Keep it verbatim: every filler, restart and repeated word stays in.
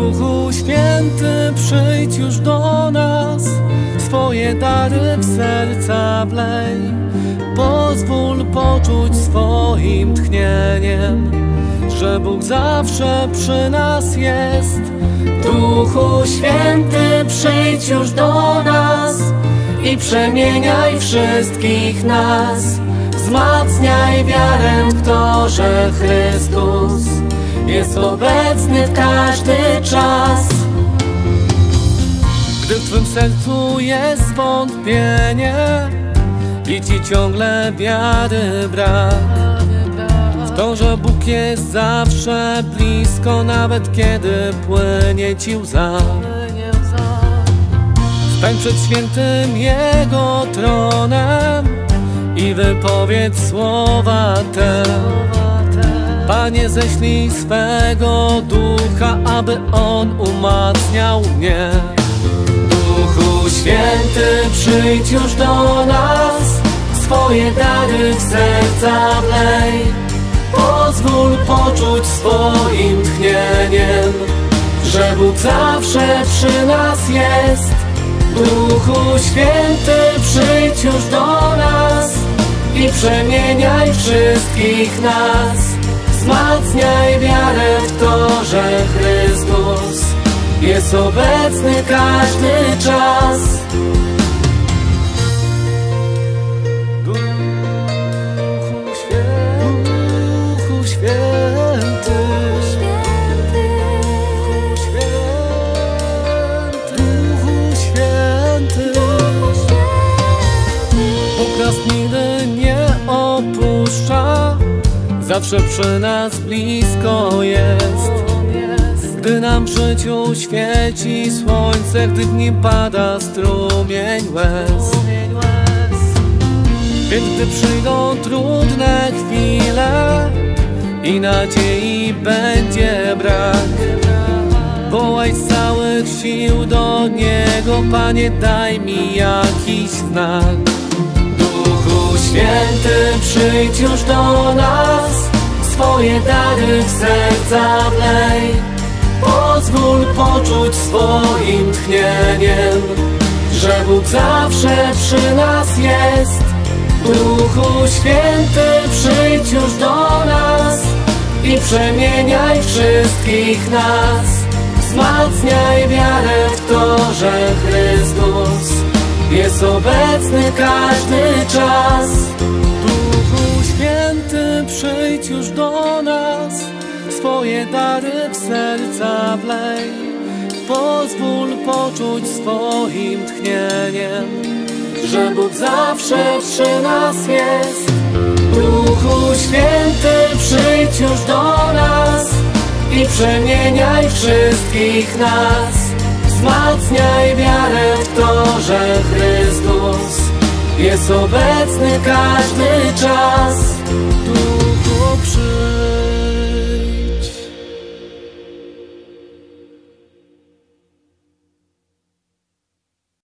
Duchu Święty, przyjdź już do nas, swoje dary w serca wlej. Pozwól poczuć swoim tchnieniem, że Bóg zawsze przy nas jest. Duchu Święty, przyjdź już do nas i przemieniaj wszystkich nas. Wzmacniaj wiarę w to, że Chrystus jest obecny w każdy czas. Gdy w twym sercu jest zwątpienie i ci ciągle wiary brak, w to, że Bóg jest zawsze blisko, nawet kiedy płynie ci łza, stań przed świętym Jego tronem i wypowiedz słowa te. Panie, ześlij swego Ducha, aby On umacniał mnie. Duchu Święty, przyjdź już do nas, swoje dary w serca wlej. Pozwól poczuć swoim tchnieniem, że Bóg zawsze przy nas jest. Duchu Święty, przyjdź już do nas i przemieniaj wszystkich nas. Wzmacniaj wiarę w to, że Chrystus jest obecny każdy czas. Duchu Święty, Duchu Święty, Duchu Święty, Bóg nas nigdy nie opuszcza, zawsze przy nas blisko jest. Gdy nam w życiu świeci słońce, gdy w nim pada strumień łez. Więc gdy przyjdą trudne chwile i nadziei będzie brak, wołaj z całych sił do Niego: Panie, daj mi jakiś znak. Duchu Święty, przyjdź już do nas, swoje dary w serca wlej. Pozwól poczuć swoim tchnieniem, że Bóg zawsze przy nas jest. Duchu Święty, przyjdź już do nas i przemieniaj wszystkich nas. Wzmacniaj wiarę w to, że Chrystus jest obecny każdy czas. Duchu Święty, przyjdź już do nas, swoje dary w serca wlej. Pozwól poczuć swoim tchnieniem, że Bóg zawsze przy nas jest. Duchu Święty, przyjdź już do nas i przemieniaj wszystkich nas. Wzmacniaj wiarę w to, że Chrystus jest obecny każdy czas. Duchu, przyjdź.